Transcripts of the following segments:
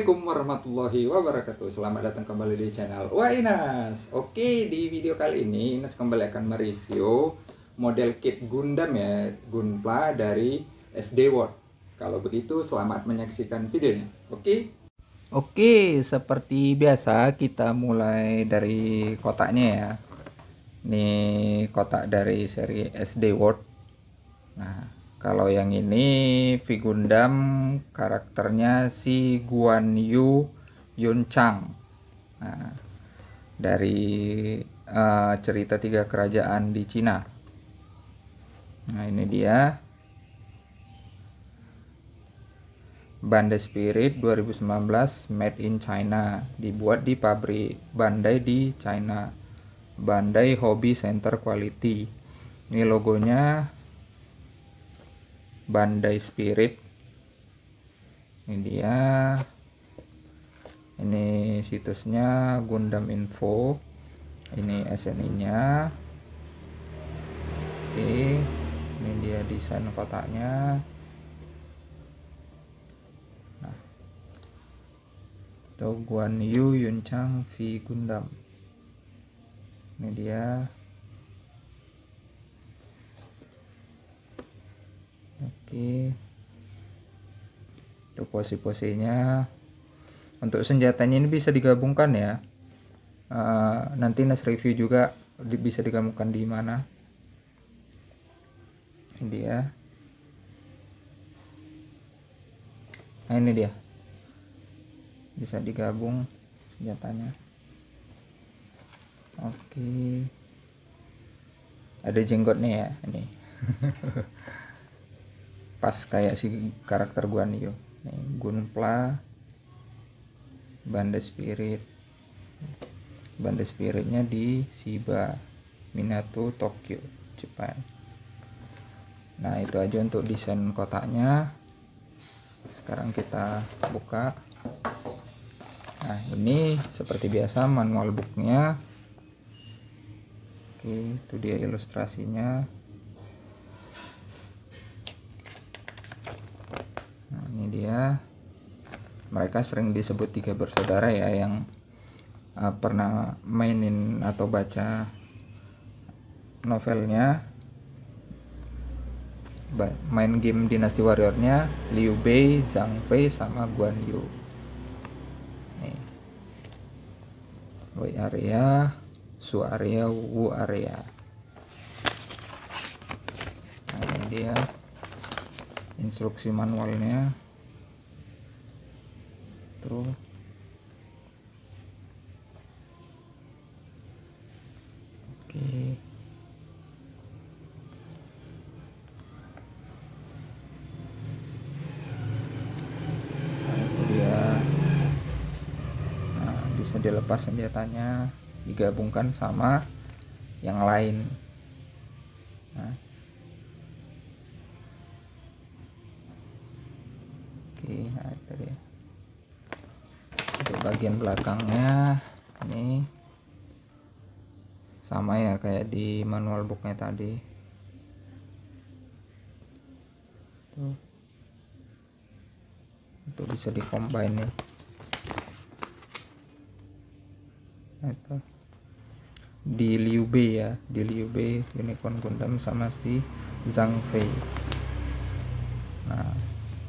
Assalamualaikum warahmatullahi wabarakatuh. Selamat datang kembali di channel Wah Inas. Oke, di video kali ini Inas kembali akan mereview model kit Gundam ya, Gunpla dari SD World. Kalau begitu, selamat menyaksikan videonya. Oke, seperti biasa kita mulai dari kotaknya ya. Ini kotak dari seri SD World. Nah, kalau yang ini Vigundam karakternya si Guan Yu Yun Chang. Nah, dari cerita tiga kerajaan di Cina. Nah, ini dia Bandai Spirit 2019 made in China, dibuat di pabrik Bandai di China, Bandai Hobby Center Quality. Ini logonya Bandai Spirit. Ini dia, ini situsnya Gundam Info, ini SNI nya. Oke, ini dia desain kotaknya. Nah, itu Guan Yu Yun Chang V Gundam. Ini dia. Oke, itu pose-posenya. Untuk senjatanya ini bisa digabungkan ya. Nanti Nas review juga bisa digabungkan di mana. Ini dia. Nah, ini dia. Bisa digabung senjatanya. Oke. Ada jenggotnya ya ini. Pas kayak si karakter Guan Yu. Nih, Gunpla Bandai Spirit. Bandai Spiritnya di Shiba, Minato, Tokyo, Jepang. Nah, itu aja untuk desain kotaknya. Sekarang kita buka. Nah, ini seperti biasa manual booknya. Oke, itu dia ilustrasinya. Nah, ini dia. Mereka sering disebut tiga bersaudara ya, yang pernah mainin atau baca novelnya, main game Dynasty Warrior-nya, Liu Bei, Zhang Fei, sama Guan Yu. Nih, Wei area, Su area, Wu area. Nah, ini dia instruksi manualnya. Tuh. Oke. Nah, itu dia. Nah, bisa dilepas senjatanya, digabungkan sama yang lain. Nah. Oke, nah itu dia. Untuk bagian belakangnya ini sama ya kayak di manual booknya tadi. Tuh. Itu bisa dikombine ya. Nah, itu di Liu Bei ya, di Liu Bei Unicorn Gundam sama si Zhang Fei. Nah,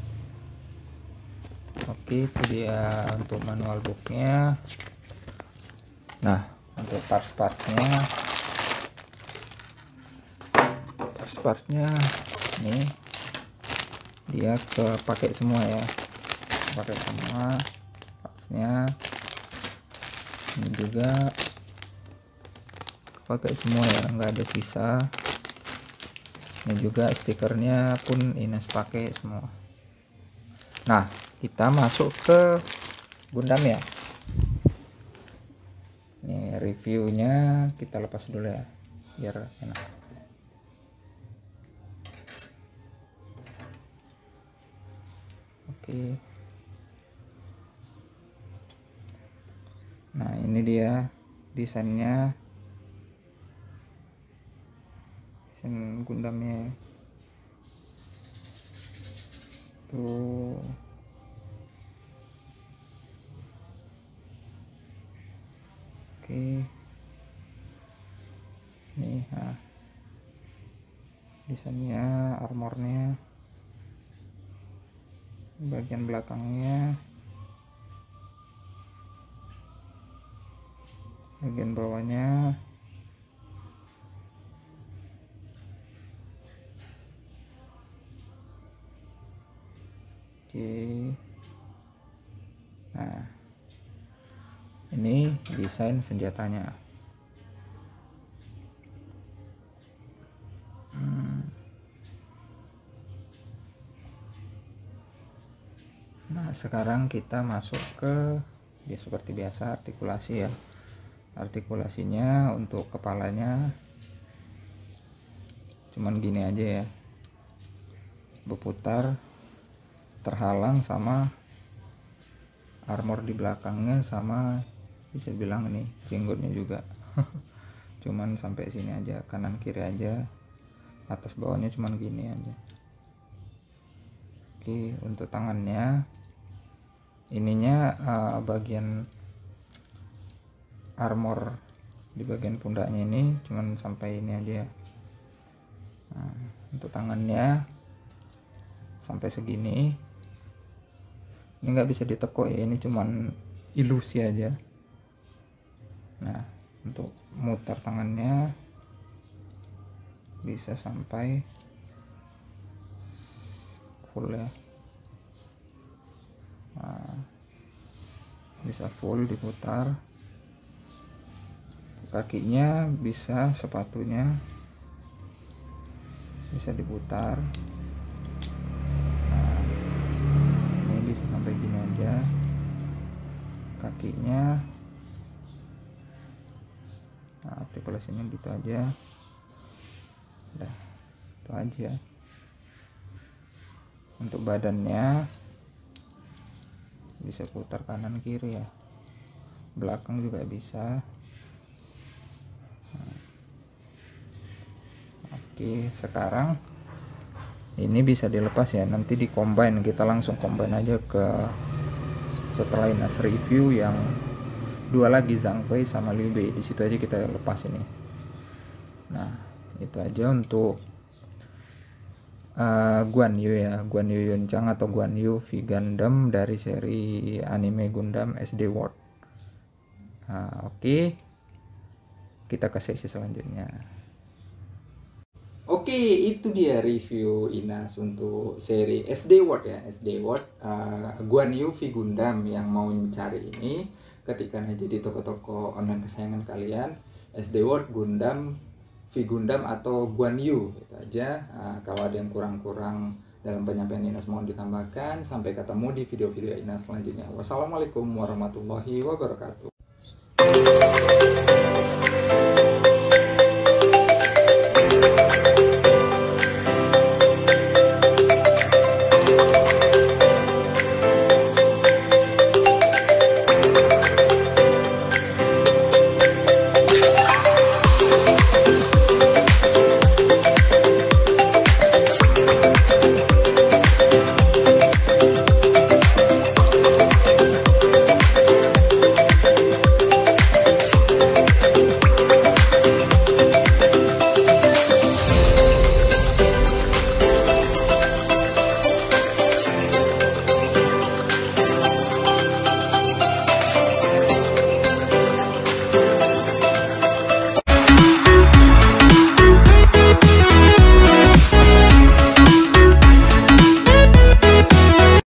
oke, itu dia untuk manual booknya. Nah, untuk parts-partnya nih dia kepakai semua ya, pakai semua partsnya. Ini juga pakai semua ya, nggak ada sisa. Ini juga stikernya pun Ines pakai semua. Nah, kita masuk ke Gundam ya. Ini reviewnya kita lepas dulu ya, biar enak. Oke. Nah, ini dia desainnya, desain Gundamnya tuh. Oke. Nih, nah, desainnya, armornya, bagian belakangnya, bagian bawahnya, oke. Nah, ini desain senjatanya. Nah, sekarang kita masuk ke seperti biasa artikulasi ya. Artikulasinya untuk kepalanya cuman gini aja ya, berputar, terhalang sama armor di belakangnya, sama bisa bilang ini jenggotnya juga. Cuman sampai sini aja, kanan kiri aja, atas bawahnya cuman gini aja. Oke, untuk tangannya ininya bagian armor di bagian pundaknya ini cuman sampai ini aja ya. Nah, untuk tangannya sampai segini, ini nggak bisa ditekuk ya, ini cuman ilusi aja. Nah, untuk mutar tangannya bisa sampai full ya. Nah, bisa full diputar. Kakinya bisa, sepatunya bisa diputar. Nah, ini bisa sampai gini aja kakinya. Nah, artikulasinya gitu aja. Udah, itu aja. Untuk badannya bisa putar kanan kiri ya, belakang juga bisa. Oke, sekarang ini bisa dilepas ya, nanti di combine, kita langsung combine aja ke setelah Inas review yang dua lagi, Zhang Fei sama Liu Bei, di situ aja kita lepas ini. Nah, itu aja untuk Guan Yu ya, Guan Yu Yuncang atau Guan Yu V Gundam dari seri anime Gundam SD World. Nah, oke. Kita ke sesi selanjutnya. Oke, itu dia review Inas untuk seri SD World ya, SD World Guan Yu V Gundam. Yang mau mencari ini ketikkan aja di toko-toko online kesayangan kalian, SD World Gundam V Gundam atau Guan Yu, gitu aja. Kalau ada yang kurang-kurang dalam penyampaian Inas mohon ditambahkan. Sampai ketemu di video-video Inas selanjutnya. Wassalamualaikum warahmatullahi wabarakatuh.